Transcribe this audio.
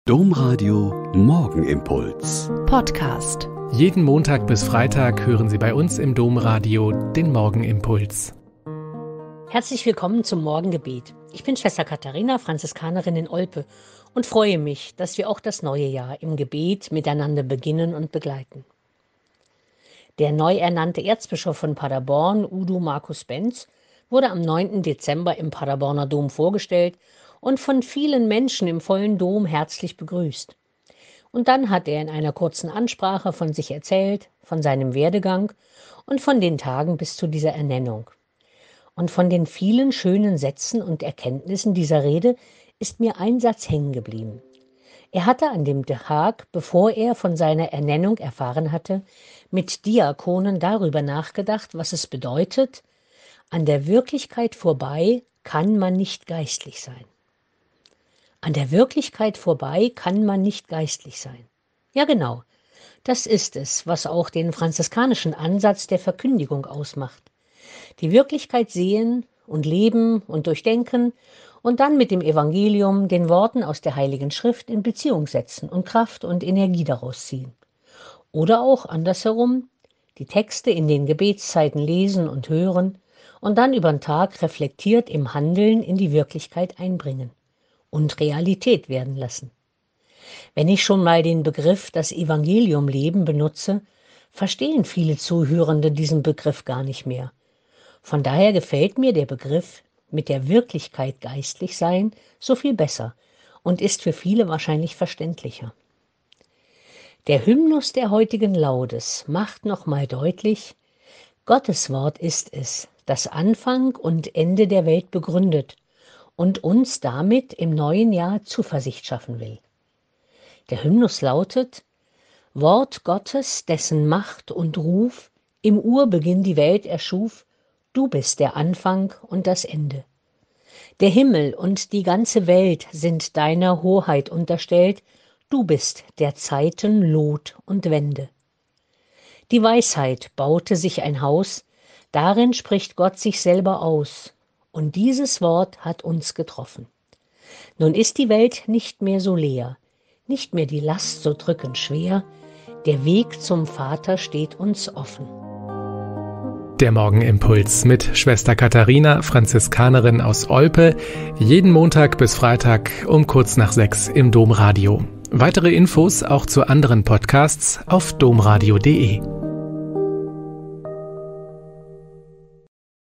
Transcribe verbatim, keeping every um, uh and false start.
Domradio Morgenimpuls Podcast. Jeden Montag bis Freitag hören Sie bei uns im Domradio den Morgenimpuls. Herzlich willkommen zum Morgengebet. Ich bin Schwester Katharina, Franziskanerin in Olpe und freue mich, dass wir auch das neue Jahr im Gebet miteinander beginnen und begleiten. Der neu ernannte Erzbischof von Paderborn, Udo Markus Benz, wurde am neunten Dezember im Paderborner Dom vorgestellt und von vielen Menschen im vollen Dom herzlich begrüßt. Und dann hat er in einer kurzen Ansprache von sich erzählt, von seinem Werdegang und von den Tagen bis zu dieser Ernennung. Und von den vielen schönen Sätzen und Erkenntnissen dieser Rede ist mir ein Satz hängen geblieben. Er hatte an dem Tag, bevor er von seiner Ernennung erfahren hatte, mit Diakonen darüber nachgedacht, was es bedeutet: An der Wirklichkeit vorbei kann man nicht geistlich sein. An der Wirklichkeit vorbei kann man nicht geistlich sein. Ja genau, das ist es, was auch den franziskanischen Ansatz der Verkündigung ausmacht. Die Wirklichkeit sehen und leben und durchdenken und dann mit dem Evangelium, den Worten aus der Heiligen Schrift, in Beziehung setzen und Kraft und Energie daraus ziehen. Oder auch andersherum, die Texte in den Gebetszeiten lesen und hören und dann über den Tag reflektiert im Handeln in die Wirklichkeit einbringen und Realität werden lassen. Wenn ich schon mal den Begriff das Evangelium leben benutze, verstehen viele Zuhörende diesen Begriff gar nicht mehr. Von daher gefällt mir der Begriff mit der Wirklichkeit geistlich sein so viel besser und ist für viele wahrscheinlich verständlicher. Der Hymnus der heutigen Laudes macht nochmal deutlich: Gottes Wort ist es, das Anfang und Ende der Welt begründet und uns damit im neuen Jahr Zuversicht schaffen will. Der Hymnus lautet: Wort Gottes, dessen Macht und Ruf im Urbeginn die Welt erschuf, du bist der Anfang und das Ende. Der Himmel und die ganze Welt sind deiner Hoheit unterstellt, du bist der Zeiten Lot und Wende. Die Weisheit baute sich ein Haus, darin spricht Gott sich selber aus, und dieses Wort hat uns getroffen. Nun ist die Welt nicht mehr so leer, nicht mehr die Last so drückend schwer, der Weg zum Vater steht uns offen. Der Morgenimpuls mit Schwester Katharina, Franziskanerin aus Olpe, jeden Montag bis Freitag um kurz nach sechs im Domradio. Weitere Infos auch zu anderen Podcasts auf domradio punkt de.